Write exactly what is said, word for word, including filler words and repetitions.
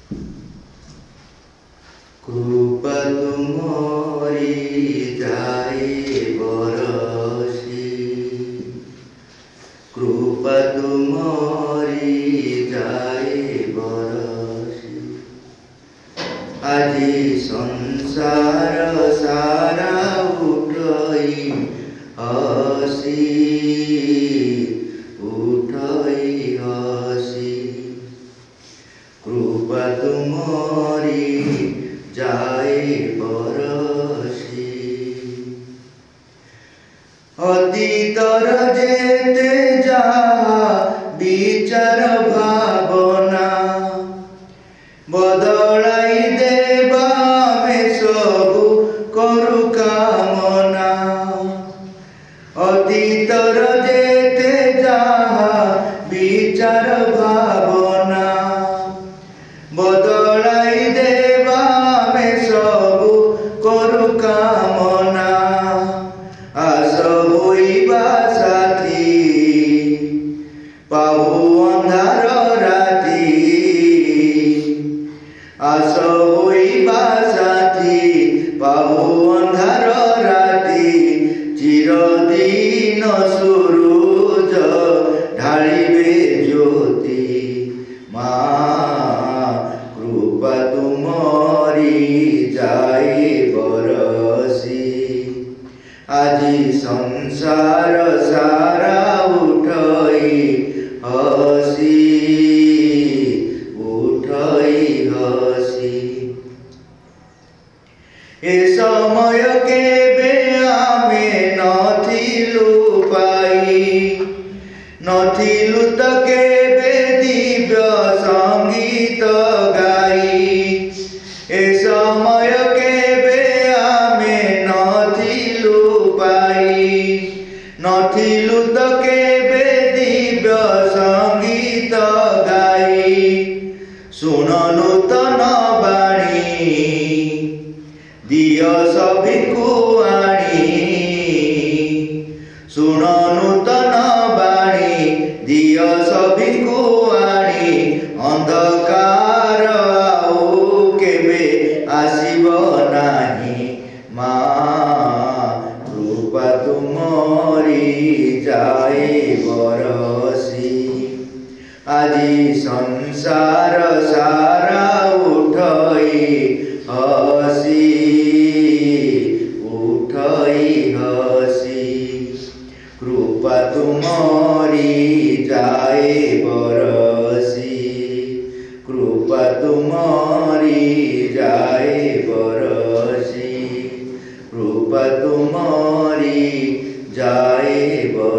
कृपा तुम्हारी जाए बरसी, कृपा तुम्हारी जाए बरसी। आजी संसार सारा उठई हसी, उठई हसी। कृपा तुम्हारी जाए बरसी। अतीतर जेते जहा विचार भावना, बदलाई देवा में सबु करु कामना। अतीतर जेते जहा विचार भावना, बदलाई देवा में सबु करु कामना। आस होइबा साथी पाहु अंधार राती, आस होइबा साथी पाहु अंधार राती। चिरदिन सुरुज ढालिबे ज्योति, माँ कृपा तुम्हारी जाए बरसी। आजी संसार सारा उठई हसी, उठई हसी। ए समय केबे आमे नथिलु पाई, नथिलु त केबे दिव्य संगीत गाई। ए समय केबे आमे नथिलु पाई, नथिलु त केबे दिव्य संगीत गाई। सुन नूतन बाणी दियो सभिकु आणी, सुन नूतन बाणी दियो सभिकु आणी। अंधकार आउ केबे आसीबो नाही, माँ कृपा तुम्हारी जाए बरसी। आजी संसार सारा उठई हसी, उठई हसी। कृपा तुम्हारी जाए बरसी, कृपा तुम्हारी जाए बरसी, कृपा तुम्हारी जाए बरसी।